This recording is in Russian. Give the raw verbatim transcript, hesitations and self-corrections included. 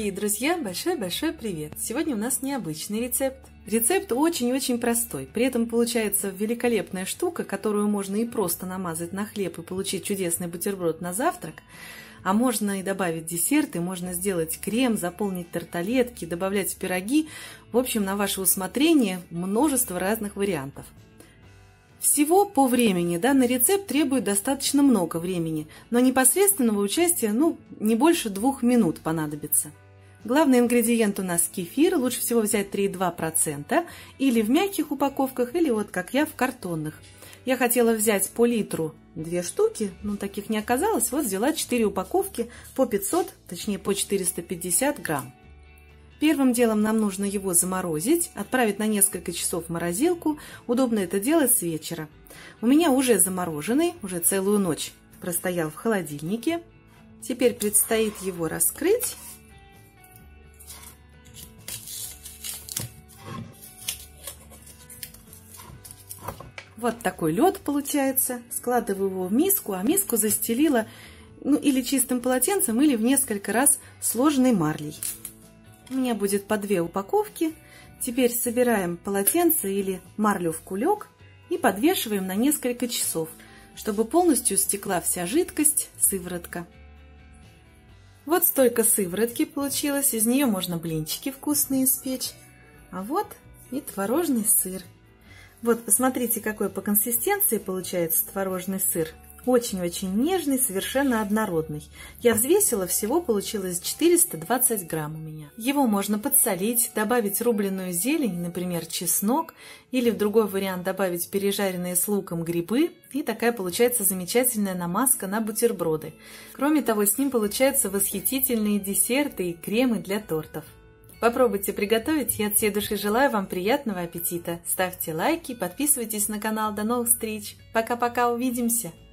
Дорогие друзья, большой-большой привет! Сегодня у нас необычный рецепт. Рецепт очень-очень простой, при этом получается великолепная штука, которую можно и просто намазать на хлеб и получить чудесный бутерброд на завтрак, а можно и добавить десерты, можно сделать крем, заполнить тарталетки, добавлять в пироги. В общем, на ваше усмотрение множество разных вариантов. Всего по времени данный рецепт требует достаточно много времени, но непосредственного участия, ну, не больше двух минут понадобится. Главный ингредиент у нас кефир, лучше всего взять три и две десятых процента, или в мягких упаковках, или вот как я в картонных. Я хотела взять по литру две штуки, но таких не оказалось, вот взяла четыре упаковки по пятьсот, точнее по четыреста пятьдесят грамм. Первым делом нам нужно его заморозить, отправить на несколько часов в морозилку. Удобно это делать с вечера. У меня уже замороженный, уже целую ночь простоял в холодильнике. Теперь предстоит его раскрыть. Вот такой лед получается. Складываю его в миску, а миску застелила ну, или чистым полотенцем, или в несколько раз сложенной марлей. У меня будет по две упаковки. Теперь собираем полотенце или марлю в кулек и подвешиваем на несколько часов, чтобы полностью стекла вся жидкость, сыворотка. Вот столько сыворотки получилось. Из нее можно блинчики вкусные испечь. А вот и творожный сыр. Вот посмотрите, какой по консистенции получается творожный сыр. Очень-очень нежный, совершенно однородный. Я взвесила, всего получилось четыреста двадцать грамм у меня. Его можно подсолить, добавить рубленую зелень, например, чеснок, или в другой вариант добавить пережаренные с луком грибы, и такая получается замечательная намазка на бутерброды. Кроме того, с ним получаются восхитительные десерты и кремы для тортов. Попробуйте приготовить, я от всей души желаю вам приятного аппетита. Ставьте лайки, подписывайтесь на канал. До новых встреч. Пока-пока, увидимся!